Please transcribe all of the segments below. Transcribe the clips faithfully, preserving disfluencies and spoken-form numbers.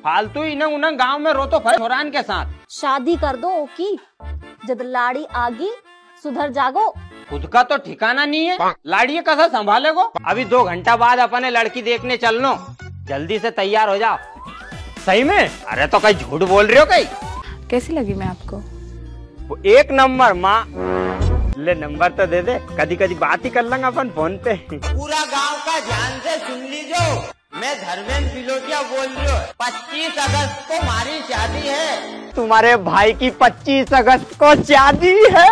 फालतू इन्हें उन्हें गाँव में रो तो फरे छोरान के साथ। शादी कर दो की, जब लाड़ी आगी सुधर जागो। खुद का तो ठिकाना नहीं है, लाड़ी कैसा संभालेगो। अभी दो घंटा बाद अपने लड़की देखने चलनो, जल्दी से तैयार हो जाओ। सही में? अरे तो कहीं झूठ बोल रही हो कहीं? कैसी लगी मैं आपको? वो एक नंबर माँ। ले नंबर तो दे दे, कभी कभी बात ही कर लेंगे अपन फोन पे। पूरा गांव का ध्यान से सुन लीजो, मैं धर्मेंद्र फिलोटिया बोल रही हूँ। पच्चीस अगस्त को हमारी शादी है। तुम्हारे भाई की पच्चीस अगस्त को शादी है।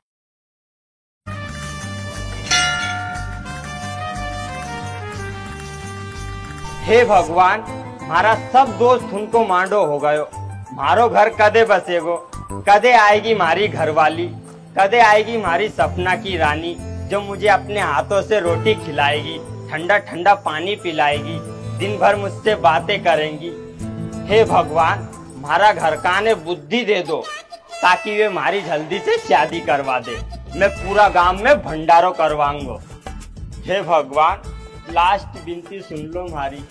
हे भगवान, हमारा सब दोस्त उनको मांडो हो गयो। मारो घर कदे बसेगो, कदे आएगी हमारी घरवाली, कदे आएगी हमारी सपना की रानी, जो मुझे अपने हाथों से रोटी खिलाएगी, ठंडा ठंडा पानी पिलाएगी, दिन भर मुझसे बातें करेंगी। हे भगवान, हमारा घर का ने बुद्धि दे दो, ताकि वे हमारी जल्दी से शादी करवा दे। मैं पूरा गांव में भंडारो करवाऊंगा। हे भगवान, लास्ट विनती सुन लो हमारी।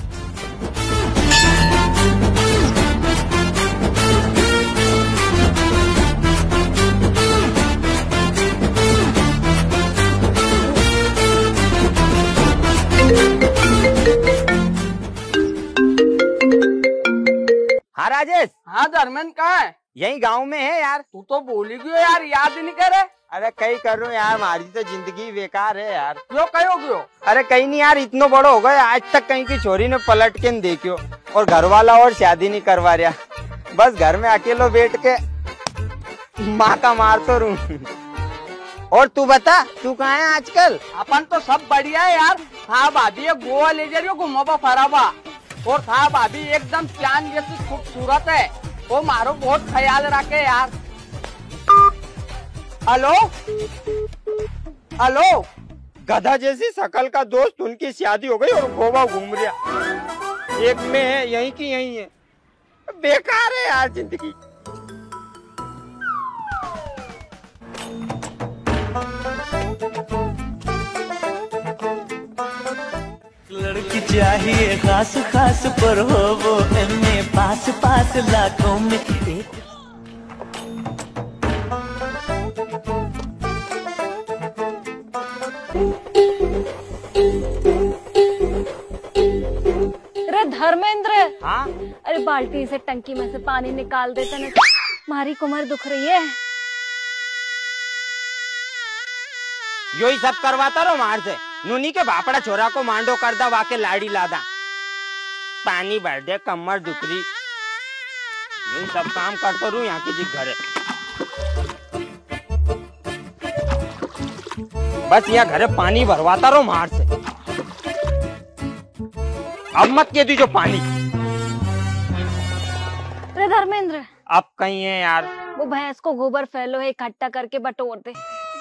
हाँ राजेश। हाँ धर्मेंद्र कहाँ है? यही गांव में है यार। तू तो भूल ही गयो यार, याद ही नहीं करे। अरे कहीं कर रहा हूँ यार, हमारी तो जिंदगी बेकार है यार। क्यों कहीं हो गयो? अरे कहीं नहीं यार, इतना बड़ो हो गए आज तक कहीं की छोरी ने पलट के नहीं देखियो, और घर वाला और शादी नहीं करवा रहा। बस घर में अकेलो बैठ के माँ का मार तो रू। और तू बता, तू कहाँ है आजकल? अपन तो सब बढ़िया है यार। हाँ भाभी गोवा ले जा रही हो घुमाबा फराबा, और था भाभी एकदम चांद जैसी खूबसूरत है, वो मारो बहुत ख्याल रखे यार। Hello hello. गधा जैसी शकल का दोस्त, उनकी शादी हो गई और गोवा घूम रहा। एक में है यहीं की यहीं है। बेकार है यार जिंदगी। लड़की चाहिए खास खास, पर हो वो एमए पास पास लाखों में एक। अरे धर्मेंद्र। हाँ? अरे बाल्टी से टंकी में से पानी निकाल देते ना, हमारी कमर दुख रही है। यो ही सब करवाता रहो मार से। नूनी के बापड़ा छोरा को मांडो कर दा, वाके लाड़ी लादा, पानी भर दे, कमर दुखरी। यही सब काम करता रू यहाँ की जी घरे। बस यहाँ घरे पानी भरवाता रहो मार से। अब मत के दी जो पानी। अरे धर्मेंद्र। अब कहीं है यार। वो भैंस को गोबर फैलो है, इकट्ठा करके बटोर दे।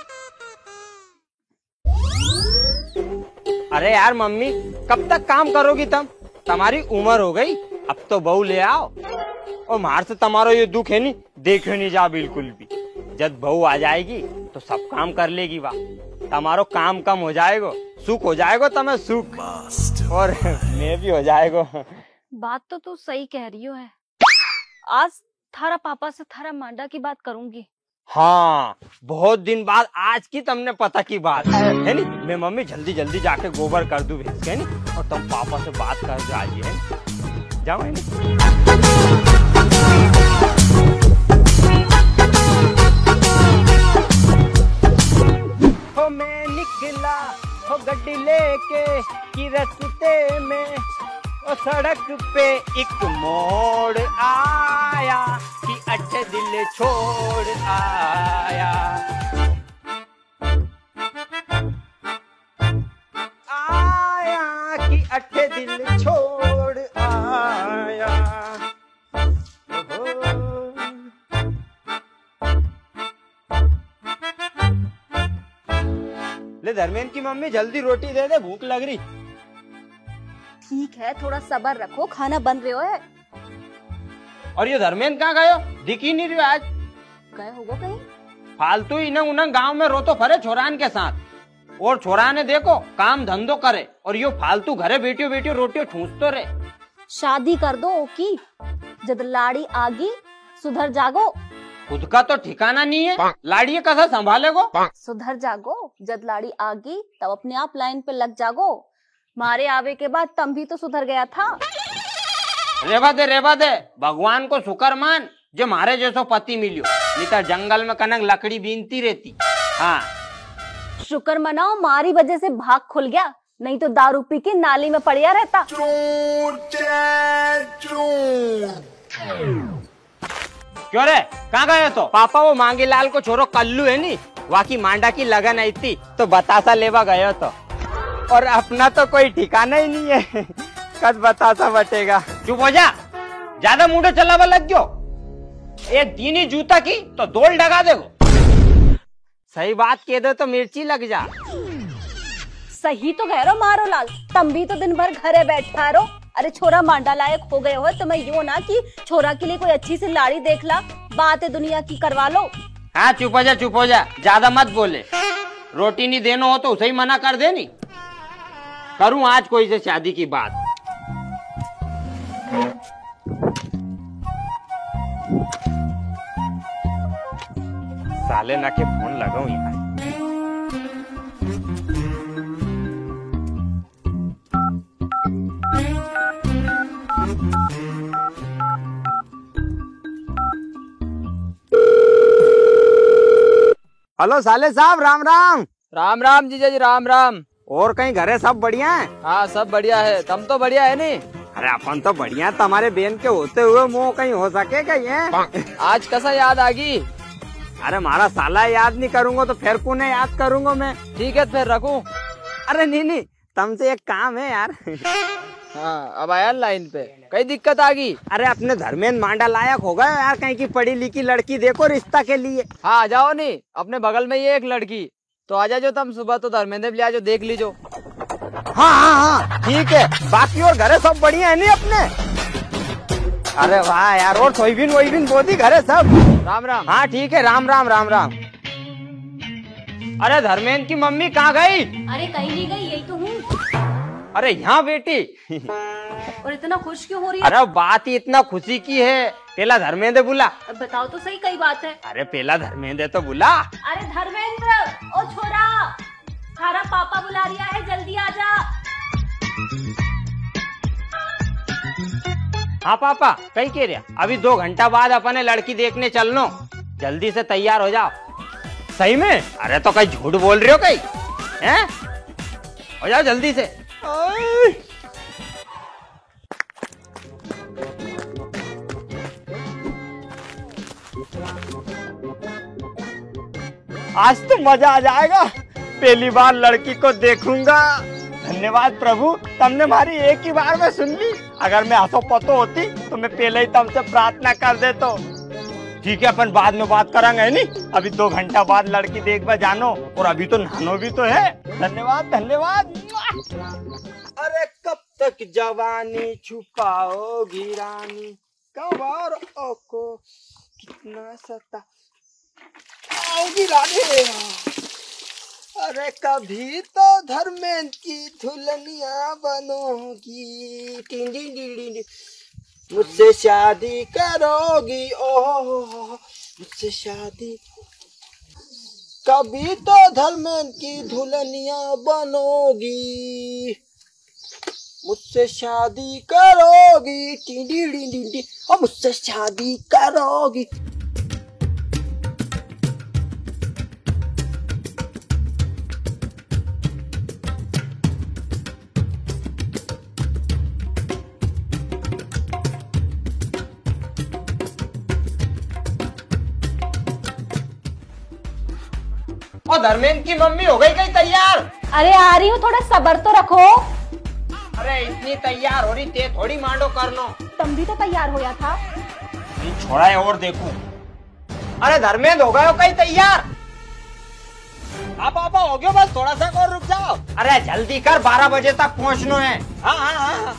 अरे यार मम्मी, कब तक काम करोगी तुम? तुम्हारी उम्र हो गई, अब तो बहू ले आओ। और मार से तुम्हारा ये दुख है नहीं, देखो नहीं जा बिल्कुल भी। जब बहू आ जाएगी तो सब काम कर लेगी, वाह तुम्हारो काम कम हो जाएगा, सुख हो जाएगा तुम्हें सुख, और मैं भी हो जाएगा। बात तो तू सही कह रही हो है। आज थारा पापा से थारा मांडा की बात करूंगी। हाँ, बहुत दिन बाद आज की तुमने पता की बात है नी। मैं मम्मी जल्दी जल्दी जाके गोबर कर दूं भैंस के नी, और तुम पापा से बात कर दो आज है। जाओ है नी। हो मैं निकला हो गड्डी लेके की रस्ते में, और सड़क पे एक मोड़ आया कि अट्ठे दिल छोड़ आया। आया कि अट्ठे दिल छोड़ आया। ले धर्मेंद्र की मम्मी जल्दी रोटी दे दे, भूख लग रही। ठीक है, थोड़ा सब्र रखो, खाना बन रहे हो है। और ये धर्मेंद्र कहाँ गयो? दिख ही नहीं रही आज। गए होगा कहीं। फालतू इन्हें उन्हें गांव में रोतो फरे छोरान के साथ, और छोरा ने देखो काम धंधो करे, और यो फालतू घरे बेटियो बेटियो रोटियो ठूस तो रहे। शादी कर दो की जद लाड़ी आगी सुधर जागो। खुद का तो ठिकाना नहीं है, लाड़ी कैसा संभालेगो? सुधर जागो, जद लाड़ी आगी तब अपने आप लाइन पे लग जागो। मारे आवे के बाद तम भी तो सुधर गया था। रेवा दे रेवा दे, भगवान को शुक्र मान जो मारे जैसो पति मिलियो, नहीं तो जंगल में कनक लकड़ी बीनती रहती। हाँ शुक्र मनाओ मारी वजह से भाग खुल गया, नहीं तो दारू पी के नाली में पड़िया रहता। क्यों रे, कहाँ गए तो? पापा वो मांगे लाल को छोरो कल्लू है नी, वाकी मांडा की लगन आई थी तो बतासा लेवा गयो तो। और अपना तो कोई ठिकाना ही नहीं है, कद बतासा बटेगा। चुप हो जा, ज्यादा मुंडो चलावा लग गयो। एक दीनी जूता की तो दोल डगा देगो। सही बात कह दे तो मिर्ची लग जा। सही तो कह रहो मारो लाल, तुम भी तो दिन भर घरे बैठा रहो। अरे छोरा मांडा लायक हो गए हो तो मैं यूं ना कि छोरा के लिए कोई अच्छी सी लाड़ी देख ला, बात है दुनिया की करवा लो। हाँ चुप हो जा चुप हो जा, ज्यादा मत बोले। रोटी नहीं देना हो तो उसे ही मना कर दे। नहीं करूं आज कोई से शादी की बात। साले ना के फोन लगाऊं यार। हेलो साले साहब, राम राम। राम राम जीजा जी, राम राम। और कहीं घरे सब बढ़िया है? हाँ सब बढ़िया है, तुम तो बढ़िया है नी? अरे अपन तो बढ़िया, तुम्हारे बहन के होते हुए मोह कहीं हो सके कहीं है? आज कैसा याद आ गई? अरे मारा साला याद नहीं करूंगा तो फिर कौन याद करूंगा मैं? ठीक है फिर रखूं। अरे नहीं नहीं, तुमसे एक काम है यार। हाँ अब आया लाइन पे, कई दिक्कत आ गई? अरे अपने धर्मेंद्र मांडा लायक होगा यार, कहीं की पढ़ी लिखी लड़की देखो रिश्ता के लिए। हाँ आ जाओ नी, अपने बगल में ये एक लड़की तो आ जाओ तुम, सुबह तो धर्मेंद्र भी आ जाओ, देख लीजो। हाँ हाँ हाँ ठीक है, बाकी और घरे सब बढ़िया है नहीं अपने? अरे वाह यार, और सोईबिन वोईबिन बोधी घरे सब? राम राम। हाँ ठीक है, राम राम राम राम। अरे धर्मेंद्र की मम्मी कहाँ गई? अरे कहीं नहीं गई, यही तो हूँ। अरे यहाँ बेटी। और इतना खुश क्यों हो रही है? अरे बात ही इतना खुशी की है, पहला धर्मेंद्र बुला। अब बताओ तो सही, कई बात है। अरे पहला धर्मेंद्र तो बुला। अरे धर्मेंद्र, ओ छोरा, थारा पापा बुला रिया है, जल्दी आ जा। हाँ पापा, कहीं कह रहा? अभी दो घंटा बाद अपने लड़की देखने चलनो, जल्दी से तैयार हो जाओ। सही में? अरे तो कहीं झूठ बोल रहे हो कहीं? हैं? हो जाओ जल्दी से। आज तो मजा आ जाएगा, पहली बार लड़की को देखूंगा। धन्यवाद प्रभु, तुमने हमारी एक ही बार में सुन ली। अगर मैं हंसो पतो होती तो मैं पहले ही तुमसे प्रार्थना कर देता। ठीक है, अपन बाद में बात करेंगे नहीं? अभी दो घंटा बाद लड़की देखवा जानो, और अभी तो नहानो भी तो है। धन्यवाद धन्यवाद। अरे कब तक जवानी छुपाओगी रानी, कब और ओको कितना सता आओगी रानी। अरे कभी तो धर्मेंद्र की दुल्हनिया बनोगी, टिंडी टिंडी मुझसे शादी करोगी, ओह मुझसे शादी। कभी तो धर्मेंद्र की दुल्हनिया बनोगी, मुझसे शादी करोगी, टिंडी टिंडी और मुझसे शादी करोगी। और धर्मेंद्र की मम्मी हो गई कहीं तैयार? अरे आ रही हूँ, थोड़ा सब्र तो रखो। अरे इतनी तैयार हो रही थे, थोड़ी मांडो करनो। तुम भी तो तैयार होया था। छोड़ा है और देखूं। अरे धर्मेंद्र हो गए हो कहीं तैयार? आप पापा हो गए, बस थोड़ा सा और रुक जाओ। अरे जल्दी कर, बारह बजे तक पहुंचना है। हाँ हाँ हाँ।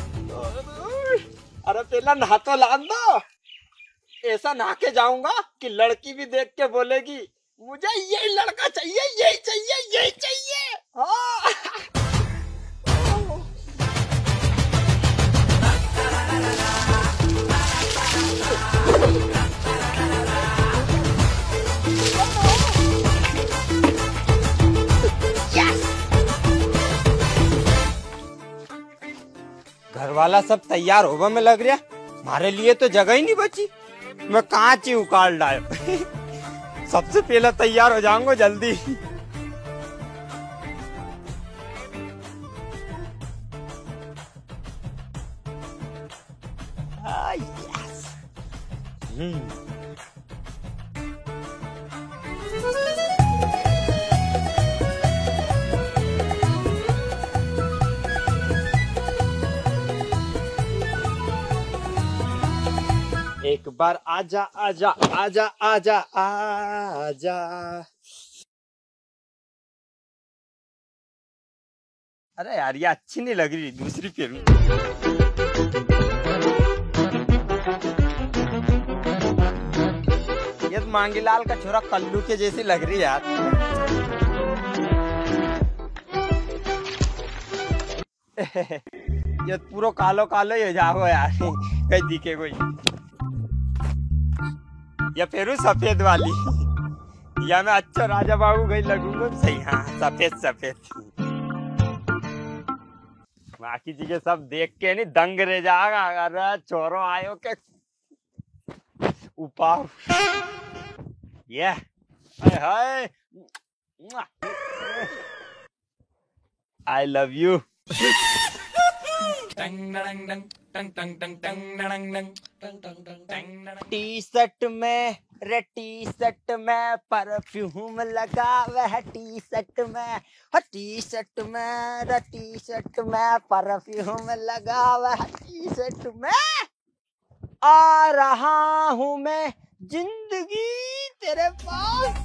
अरे पहला नहा तो लान दो, ऐसा नहा के जाऊंगा कि लड़की भी देख के बोलेगी मुझे यही लड़का चाहिए, यही चाहिए, यही चाहिए। हाँ। वाला सब तैयार होगा में लग रहा, हमारे लिए तो जगह ही नहीं बची। मैं कांच ही उकाड़ लाया। सबसे पहले तैयार हो जाऊंगा जल्दी। Ah, yes. Hmm. एक बार आजा आजा आजा आजा आजा। अरे यार ये अच्छी नहीं लग रही, दूसरी फिल्म। ये तो मांगीलाल का छोरा कल्लू के जैसी लग रही है यार। ये पूरा कालो कालो ही हो जाओ यार, कहीं दिखे कोई। या फिर सफेद वाली, या मैं अच्छा राजा बाबू कहीं लगूंगा सही। हाँ सफेद सफेद। बाकी चीजें सब देख के नहीं दंग रह जाएगा। अरे चोरो आयो के ऊपर ये hi I love you. T shirt में रे टी शर्ट में परफ्यूम लगा वह टी शर्ट में, टी शर्ट में रे टी शर्ट में परफ्यूम लगा वह टी शर्ट में। आ रहा हूँ मैं जिंदगी तेरे पास।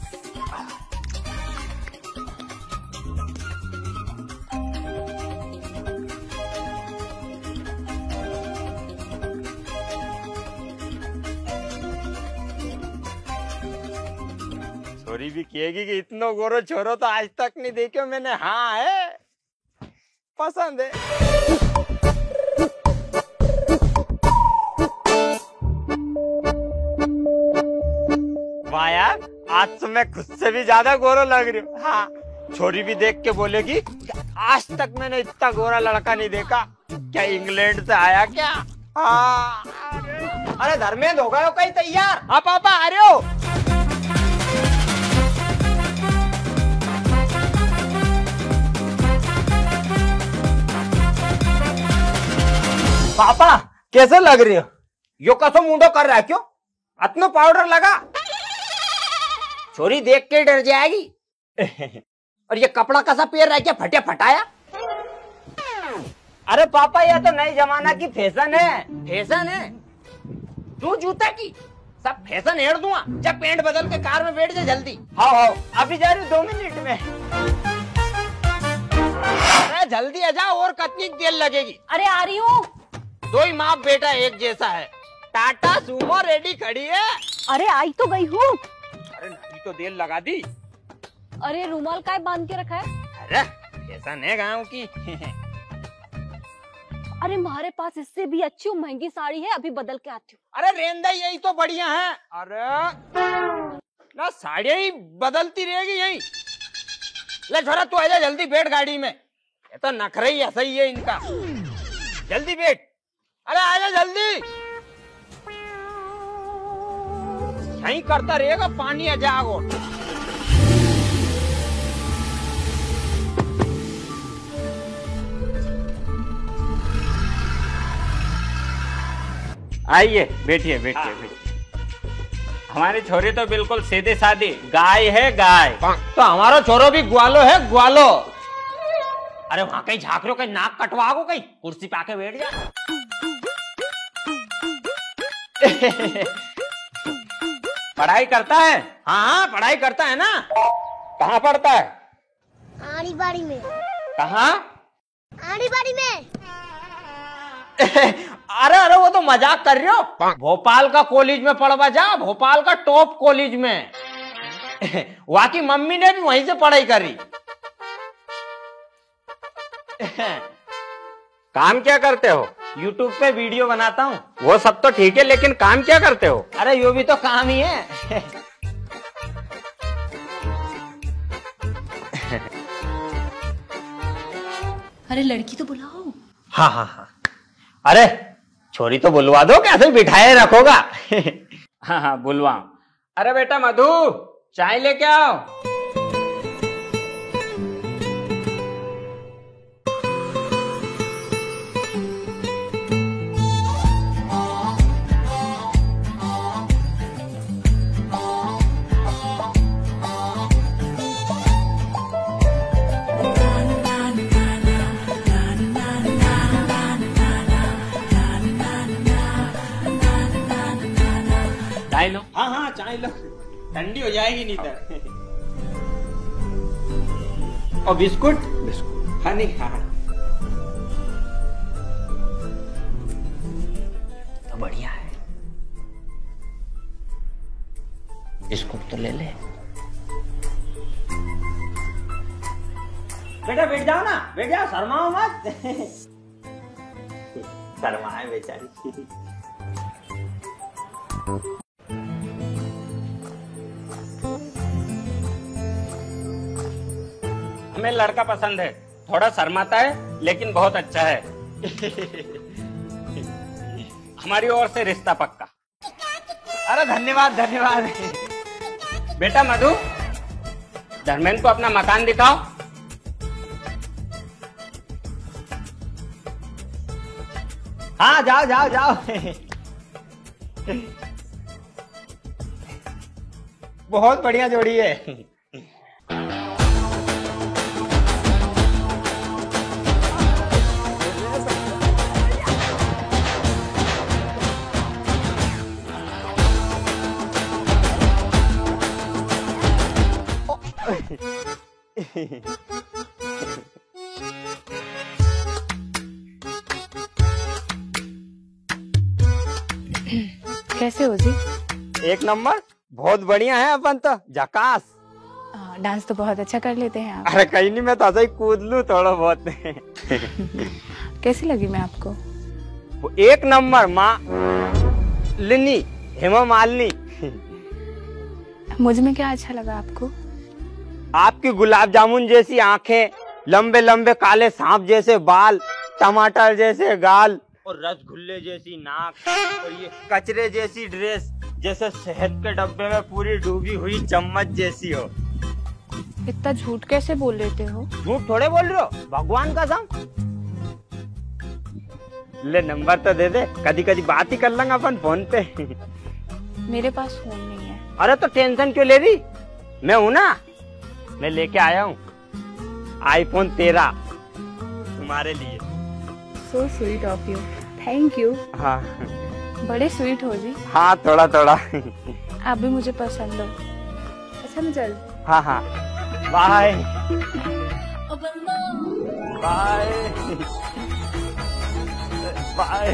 छोरी भी कहेगी कि इतना गोरो छोरो तो आज तक नहीं देखे मैंने। हाँ है, पसंद है। वाह यार, आज तो मैं खुद से भी ज्यादा गोरो लग रही हूँ। हाँ, छोरी भी देख के बोलेगी आज तक मैंने इतना गोरा लड़का नहीं देखा। क्या इंग्लैंड से आया क्या? हाँ। अरे धर्मेंद्र हो गए हो कहीं तैयार? हाँ पापा आ रहे हो। पापा कैसे लग रही हो? यो कसो मुंडो कर रहा है क्यों? इतना पाउडर लगा, छोरी देख के डर जाएगी। और ये कपड़ा कैसा पहन रहा है, क्या फटे फटाया? अरे पापा ये तो नई जमाना की फैशन है। फैशन है तू जूता की सब फैशन हेड़ दूंगा। जब पैंट बदल के कार में बैठ जा जल्दी। हाँ हाँ अभी जा रही हूँ दो मिनट में। अरे जल्दी आ जा, और कितनी देर लगेगी? अरे आ रही हूँ। दो ही माँ बेटा एक जैसा है। टाटा सुमो रेडी खड़ी है। अरे आई तो गई हूँ। अरे नहीं तो देर लगा दी। अरे रुमाल काय बांध के रखा है? अरे ऐसा नहीं गाँव की। अरे हमारे पास इससे भी अच्छी महंगी साड़ी है, अभी बदल के आती हूँ। अरे रेंदा यही तो बढ़िया है। अरे ना साड़ियाँ ही बदलती रहेगी यही। ले छोरा तू आजा जल्दी, बैठ गाड़ी में। ये तो नखरा ही ऐसा ही है इनका। जल्दी बैठ। अरे आजा जल्दी। यही करता रहेगा, पानी आ जाओ। आइए बैठिए बैठिए बैठिए। हमारे छोरे तो बिल्कुल सीधे सादी गाय है गाय। तो हमारा छोरो भी ग्वालो है ग्वालो। अरे वहां कहीं झाँक रहे हो, कहीं नाक कटवा गो, कहीं कुर्सी पे आके बैठ जा। पढ़ाई करता है? हाँ हाँ पढ़ाई करता है ना। कहाँ पढ़ता है? आड़ी बाड़ी में। कहाँ? आड़ी बाड़ी में। अरे अरे वो तो मजाक कर रहे हो। भोपाल का कॉलेज में पढ़वा जा, भोपाल का टॉप कॉलेज में। वहां की मम्मी ने भी वहीं से पढ़ाई करी। काम क्या करते हो? यूट्यूब पे वीडियो बनाता हूँ। वो सब तो ठीक है, लेकिन काम क्या करते हो? अरे यो भी तो काम ही है। अरे लड़की तो बुलाओ। हाँ हाँ हाँ अरे छोरी तो बुलवा दो, कैसे बिठाए रखोगा। हाँ हाँ बुलवाओ। अरे बेटा मधु, चाय लेके आओ। चाय लो। हाँ हाँ चाय लो, ठंडी हो जाएगी नहीं तो। और बिस्कुट? बिस्कुट हाँ नहीं हाँ तो बढ़िया है, बिस्कुट तो ले ले। बेटा बैठ जाओ ना, बैठ जाओ, शर्माओ मत। शर्माए बेचारी। हमें लड़का पसंद है, थोड़ा शर्माता है लेकिन बहुत अच्छा है। हमारी ओर से रिश्ता पक्का। अरे धन्यवाद धन्यवाद। बेटा मधु, धर्मेंद्र को अपना मकान दिखाओ। हाँ जाओ जाओ जाओ। बहुत बढ़िया जोड़ी है। कैसे हो जी? एक नंबर, बहुत बढ़िया है अपन तो, झकास। आ, डांस तो बहुत अच्छा कर लेते हैं आप। अरे कहीं नहीं, मैं तो ऐसा ही कूद लूं थोड़ा बहुत। कैसी लगी मैं आपको? वो एक नंबर माँ लिनी, हेमा मालिनी। मुझ में क्या अच्छा लगा आपको? आपकी गुलाब जामुन जैसी आंखें, लंबे लंबे काले सांप जैसे बाल, टमाटर जैसे गाल और रसगुल्ले जैसी नाक, और ये कचरे जैसी ड्रेस, जैसे शहद के डब्बे में पूरी डूबी हुई चम्मच जैसी हो। इतना झूठ कैसे बोल लेते हो? झूठ थोड़े बोल रहे हो, भगवान कसम। ले नंबर तो दे दे, कभी कभी बात ही कर लेंगे अपन फोन पे। मेरे पास फोन नहीं है। अरे तो टेंशन क्यों ले रही, मैं हूं ना, मैं लेके आया हूँ आईफोन तेरह तुम्हारे लिए। So sweet of you, thank you. हाँ बड़े स्वीट हो जी। हाँ थोड़ा थोड़ा। आप भी मुझे पसंद हो। अच्छा मैं चल। हाँ हाँ बाय बाय बाय।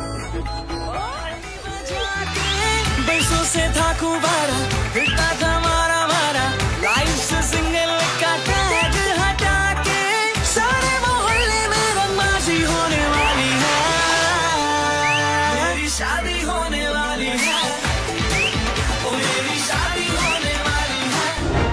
बरसों से था कुबारा, फिरता था मारा मारा, लाइफ से सिंगल का टैग हटा के सारे मोहल्ले में रंगबाजी होने वाली है, मेरी शादी होने वाली है, ओ मेरी शादी होने वाली है।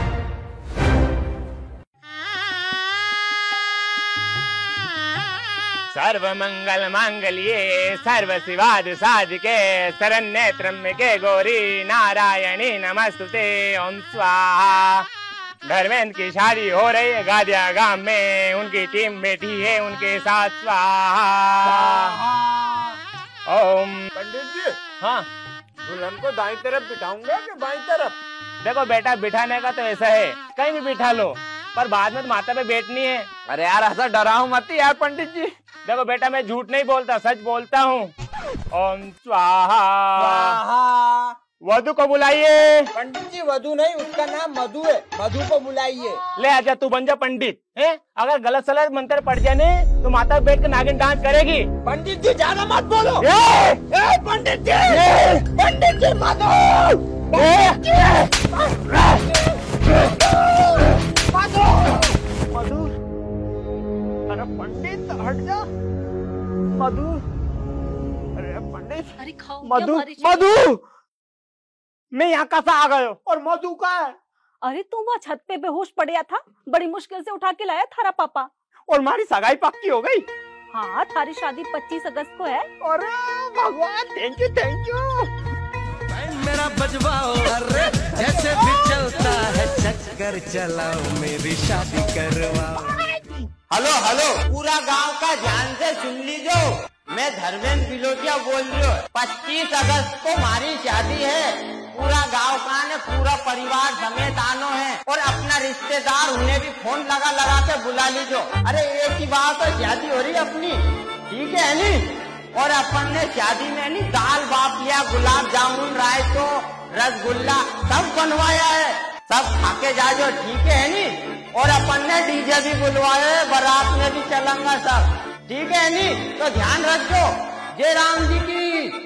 सर्व मंगल मांगल्ये सर्व शिवाद साधिके शरण्ये त्र्यंबके गौरी नारायणी नमस्तुते। ओम स्वाहा। धर्मेंद्र की शादी हो रही है गादिया गांव में, उनकी टीम बैठी है उनके साथ। स्वाहा। ओम। पंडित जी हाँ दुल्हन को दाईं तरफ बिठाऊंगा कि बाईं तरफ? देखो बेटा, बिठाने का तो ऐसा है, कहीं भी बिठा लो, पर बाद में तो माथा पे बैठनी है। अरे यार ऐसा डराओ मत यार पंडित जी। देखो बेटा, मैं झूठ नहीं बोलता, सच बोलता हूँ। ओम स्वाहा। वधु को बुलाइए। पंडित जी वधु नहीं, उसका नाम मधु है, मधु को बुलाइए। ले आजा, तू बन जा पंडित है। अगर गलत सलत मंत्र पड़ जाने तो माता बैठ के नागिन डांस करेगी। पंडित जी ज्यादा मत बोलो। ए, ए, पंडित जी पंडित जी मधु मधु मधु। अरे पंडित हट जा। मधु, अरे पंडित। अरे खाओ मधु मधु, मैं यहाँ कैसा आ गयो और मधु का है? अरे तू वहाँ छत पे बेहोश पड़ गया था, बड़ी मुश्किल से उठा के लाया थारा पापा। और हमारी सगाई पक्की हो गई। हाँ, थारी शादी पच्चीस अगस्त को है। अरे भगवान, थैंक यू थैंक यू। मेरा बजवाओ, अरे जैसे भी चलता है चक्कर चलाओ, मेरी शादी करवाओ। हेलो हेलो, पूरा गांव का ध्यान से सुन लीजो, मैं धर्मेंद्र बिलोटिया बोल रही हूँ। पच्चीस अगस्त को हमारी शादी है। पूरा गांव का ने पूरा परिवार समेत आनो है और अपना रिश्तेदार उन्हें भी फोन लगा लगा के बुला लीजो। अरे एक ही बात है, शादी हो रही है अपनी, ठीक है नी? और अपन ने शादी में नी दाल बाफलिया, गुलाब जामुन, रायतो, रसगुल्ला सब बनवाया है। सब खाके जाजो, ठीक है नी? और अपन ने डीजे भी बुलवाए, बारात में भी चलेंगे सब, ठीक है नी? तो ध्यान रखो। जय राम जी की।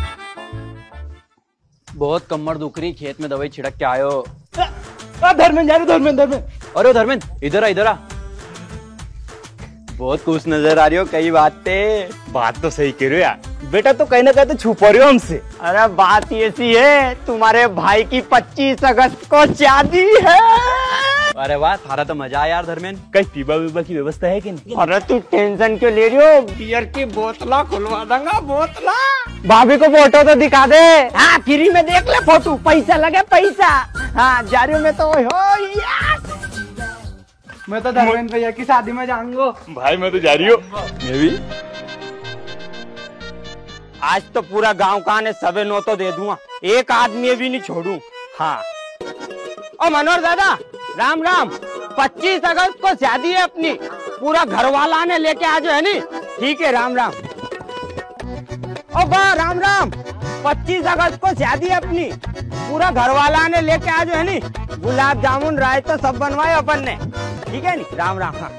बहुत कमर दुख रही, खेत में दवाई छिड़क के आयो। धर्मेंद्र जा रहे, धर्मेंद्र धर्मेंद्र। अरे धर्मेंद्र इधर आ इधर आ। बहुत खुश नजर आ रही हो, कई बातें। बात तो सही कह रहे हो यार, बेटा तो कहीं ना कहीं तो छुपा रहे हो हमसे। अरे बात ऐसी है, तुम्हारे भाई की पच्चीस अगस्त को शादी है। अरे वाह, थारा तो मजा आया यार धर्मेंद्र। कहीं पीबा वीबा की व्यवस्था है कि नहीं? अरे तू टेंशन क्यों ले रही हो, बियर की बोतला खुलवा दूंगा, बोतला। भाभी को फोटो तो दिखा दे। हाँ, फ्री में देख ले फोटो, पैसा लगे पैसा। हाँ, जा रही हूँ मैं तो। हो यार, मैं तो धर्मेंद्र भैया की शादी में जाऊंगा। भाई मैं तो जा रही हूँ। मैं भी। आज तो पूरा गांव का ने सबे नो तो दे दूंगा, एक आदमी भी नहीं छोड़ू। हाँ, ओ मनोहर दादा, राम राम। पच्चीस अगस्त को शादी है अपनी, पूरा घर वाला ने लेके आ जाओ, है नी? ठीक है, राम राम। ओ बा, राम राम। पच्चीस अगस्त को शादी है अपनी, पूरा घर वाला ने लेके आ जाओ, है नी? गुलाब जामुन, रायता सब बनवाए अपन ने, ठीक है नी? राम राम। हाँ।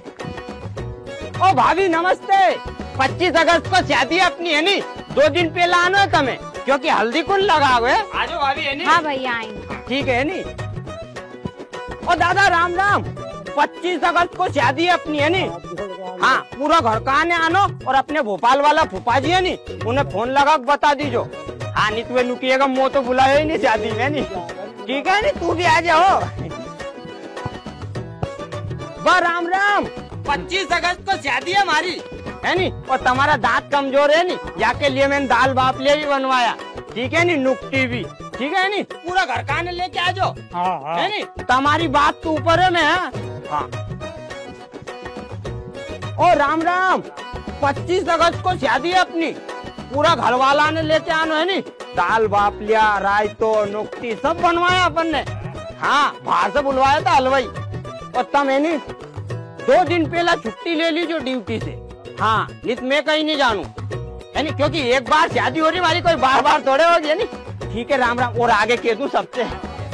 ओ भाभी नमस्ते। पच्चीस अगस्त को शादी है अपनी, है नी? दो दिन पहले आना है तुम्हें, क्योंकि हल्दी कुल लगा हुए। आ जाओ भाभी, है नी? हाँ भैया आएंगे। ठीक है नी? ओ दादा राम राम। पच्चीस अगस्त को शादी है अपनी, है नी? हाँ, पूरा घर का आने आनो और अपने भोपाल वाला फूफा जी है नी, उन्हें फोन लगा के बता दीजो। हाँ, नहीं तो लुकिएगा, मुँह तो बुलाया ही नहीं शादी में, नी? ठीक है नी? तू भी आ जाओ। बा राम राम। पच्चीस अगस्त को शादी है हमारी, है नी? और तुम्हारा दांत कमजोर है नी, जाके लिए मैंने दाल बाफले भी बनवाया, ठीक है नी? नुक्ती भी, ठीक है नी? पूरा घर का लेके आ जाओ, है नी? तुम्हारी बात तो ऊपर है मैं। हाँ। ओ राम राम। पच्चीस अगस्त को शादी है अपनी, पूरा घर वाला ने लेके आना, है नी? दाल बाफलिया, रायतो, नुक्ती सब बनवाया अपन ने। हाँ, बाहर से बुलवाया था हलवाई। और तुम है नी, दो दिन पहला छुट्टी ले लीजिए ड्यूटी से। हाँ, नहीं तो मैं कहीं नहीं जानू, है नी? क्योंकि एक बार शादी हो रही हमारी, कोई बार बार थोड़े होगी, है नी? ठीक है, राम राम। और आगे कह दूं सबसे,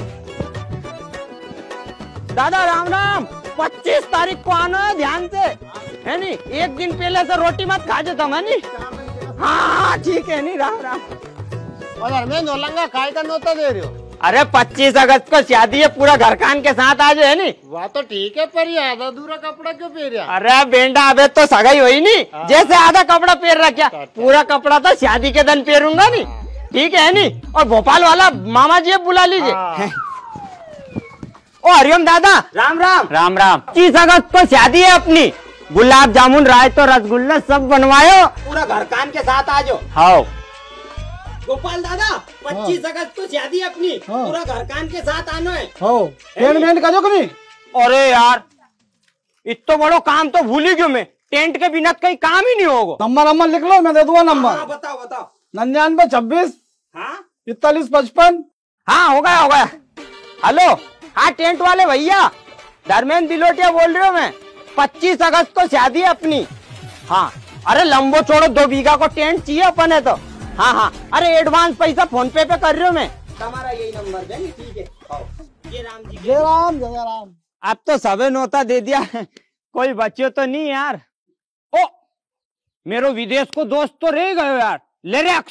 दादा राम राम। पच्चीस तारीख को आना है, ध्यान से, है नी? एक दिन पहले से रोटी मत खा जाता, है नी? हाँ ठीक है नी, राम राम। और धर्मेंद्र लंगा काय का नोता दे रहे हो? अरे पच्चीस अगस्त को शादी है, पूरा घर कान के साथ आ जाए, नी? वह तो ठीक है, पर ये आधा दूरा कपड़ा क्यों पहन? अरे बेंडा, अबे तो सगाई हुई नी, जैसे आधा कपड़ा पहन रखा, पूरा कपड़ा तो शादी के दिन पहनूंगा नी, ठीक है नी? और भोपाल वाला मामा जी बुला लीजिए। ओ हरिओम दादा, राम राम। राम राम। पच्चीस अगस्त को शादी है अपनी, गुलाब जामुन, रायतो, रसगुल्ला सब बनवायो, पूरा घर कान के साथ आ जाओ। हाँ गोपाल दादा, पच्चीस अगस्त को शादी है अपनी, पूरा घर कान के साथ आना है। टेंट वेंट का जो कभी? अरे यार, इतना बड़ो काम तो भूल ही गयो मैं, टेंट के बिना कहीं काम ही नहीं होगा। नंबर नंबर लिख लो, मैं दे दूंगा नंबर। हाँ, बताओ बताओ। निन्यानवे छब्बीस हाँ इकतालीस पचपन। हाँ, हो गया हो गया। हेलो, हाँ टेंट वाले भैया, धर्मेंद्र बिलोटिया बोल रही हूँ मैं। पच्चीस अगस्त को शादी है अपनी। हाँ, अरे लंबो चौड़ो दो बीघा को टेंट चाहिए अपन है तो। हाँ हाँ, अरे एडवांस पैसा फोन पे पे कर रही हूँ मैं। हमारा यही नंबर है, ठीक है? जय राम जी। जय राम जय राम। अब तो सबे नोता दे दिया, कोई बच्चे तो नहीं यार। ओ मेरो विदेश को दोस्त तो रह गए यार, लेरेक्स।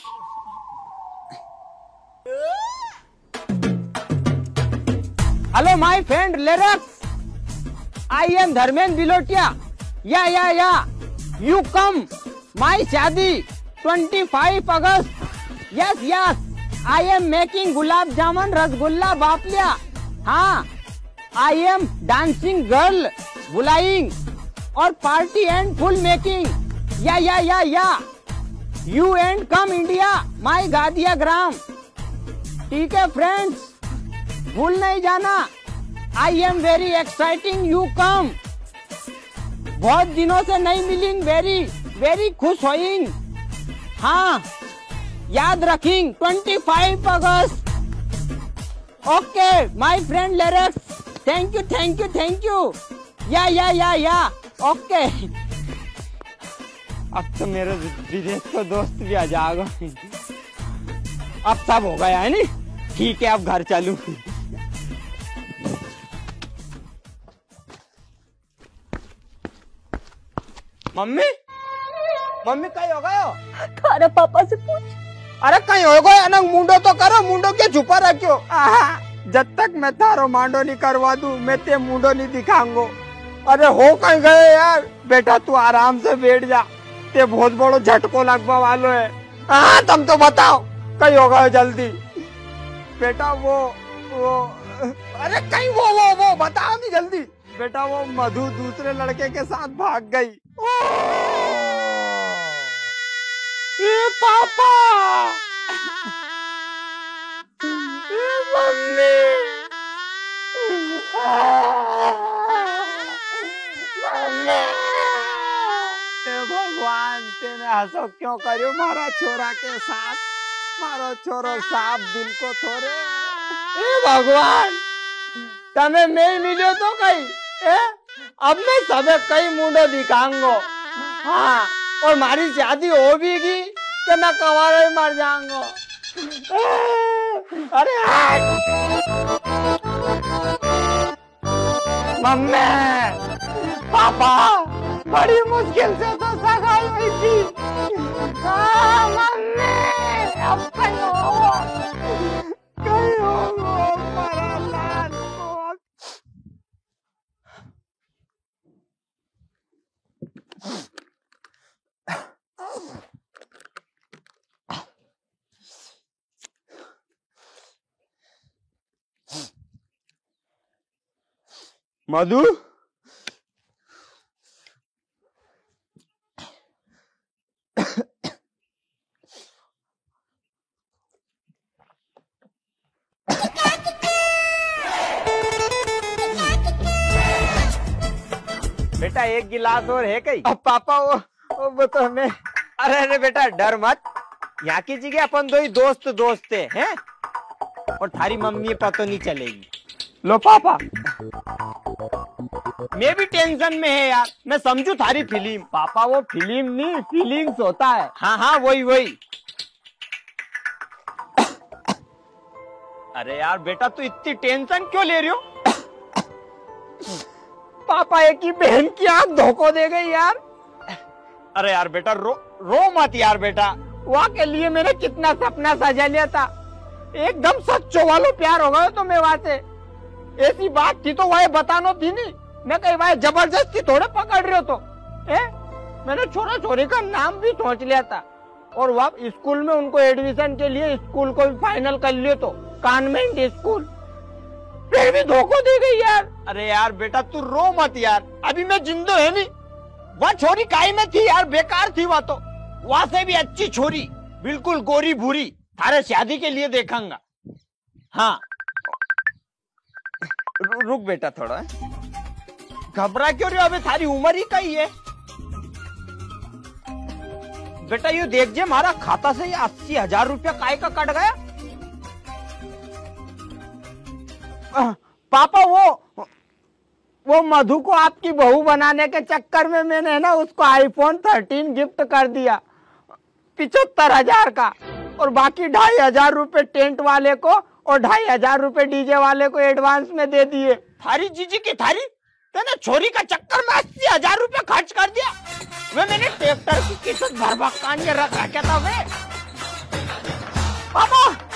हेलो माय फ्रेंड लेरेक्स, I am Dharmendra Bilotiya. Yeah yeah yeah you come my शादी पच्चीस अगस्त। Yes yes, I am making gulab jamun, rasgulla, बाफलिया। हाँ, आई एम डांसिंग गर्ल बुलाइंग और party and full making. Yeah yeah yeah yeah you and come India my Gadiya ग्राम। ठीक है फ्रेंड्स, भूल नहीं जाना। I am very exciting, you come. बहुत दिनों से नहीं मिलिंग, वेरी वेरी खुश होइंग। हाँ याद रखिंग पच्चीस अगस्त। ओके माय फ्रेंड लिरिक्स, thank you thank you thank you. Yeah yeah yeah या ओके। अब तो मेरे विदेश का दोस्त भी आ जाएगा। अब सब हो गया है नी। ठीक है अब घर चलूं। मम्मी मम्मी कहीं हो गए हो? अरे पापा से पूछ। अरे कहीं हो गए अनंग, मुंडो तो करो, मुंडो के छुपा रखो। जब तक मैं तारो मांडो नहीं करवा दूं मैं ते मुंडो नहीं दिखाऊंगो। अरे हो कहीं गए यार? बेटा तू आराम से बैठ जा, ते बहुत बड़ो झटको लगवा वालो है। हाँ तुम तो बताओ कहीं हो गए जल्दी। बेटा वो वो अरे कहीं वो वो वो बताओ नहीं जल्दी। बेटा वो मधु दूसरे लड़के के साथ भाग गई। ए पापा, ए मम्मी, मम्मी। ए भगवान तेने हंसो क्यों करियो मारा छोरा के साथ? मारो छोरो साफ दिल को थोड़े। ए भगवान तमे नहीं मिलो तो कहीं ए? अब मैं सबे कई मुंडो दिखाऊंगो। हाँ और मारी शादी हो भी गई कि मैं कवारा ही मर जाऊंगा। अरे मम्मी पापा बड़ी मुश्किल से तो सगाई हुई थी। हाँ मम्मी अब कहीं हो कहीं हो मरा लाल को। मधु बेटा एक गिलास और है कहीं? अब पापा वो वो तो हमें। अरे अरे बेटा डर मत, यहाँ की जगह अपन दो ही दोस्त दोस्त है, हैं? और थारी मम्मी पता नहीं चलेगी। लो पापा मैं भी टेंशन में है यार, मैं समझू थारी फिल्म। पापा वो फिल्म नहीं फीलिंग्स होता है। हाँ हाँ वही वही। अरे यार बेटा तू इतनी टेंशन क्यों ले रही हो? पापा एक ही बहन की आंख धोखो दे गई यार। अरे यार बेटा रो रो मत यार बेटा, वहाँ के लिए मैंने कितना सपना सजा लिया था। एकदम सच्चो वालो प्यार हो गया तो मैं वहां से। ऐसी बात थी तो वह बतानो थी नहीं, मैं कहीं वह जबरदस्ती थोड़े पकड़ रहे हो तो ए? मैंने छोरा छोरी का नाम भी सोच लिया था और वह स्कूल में उनको एडमिशन के लिए स्कूल को भी फाइनल कर लियो तो कॉन्वेंट स्कूल, फिर भी धोखो दे गई यार। अरे यार बेटा तू रो मत यार, अभी मैं जिंदो है नहीं। वह छोरी काई में थी यार, बेकार थी वह तो। वहां से भी अच्छी छोरी बिल्कुल गोरी भूरी थारे शादी के लिए देखूंगा। हाँ रु, रुक बेटा थोड़ा, घबरा क्यों रही हो? अभी थारी उम्र ही कई है बेटा। यू देख जे हमारा खाता से ये अस्सी हजार रुपया काय का कट गया। आ, पापा वो वो मधु को आपकी बहू बनाने के चक्कर में मैंने ना उसको आईफोन थर्टीन गिफ्ट कर दिया पिछहत्तर हजार का, और बाकी ढाई हजार रूपए टेंट वाले को और ढाई हजार रूपए डीजे वाले को एडवांस में दे दिए। थारी जीजी की थारी तेने छोरी का चक्कर में अस्सी हजार रूपए खर्च कर दिया। वे मैंने ट्रैक्टर की किस्त भर भकान के रखा क्या था वे। पापा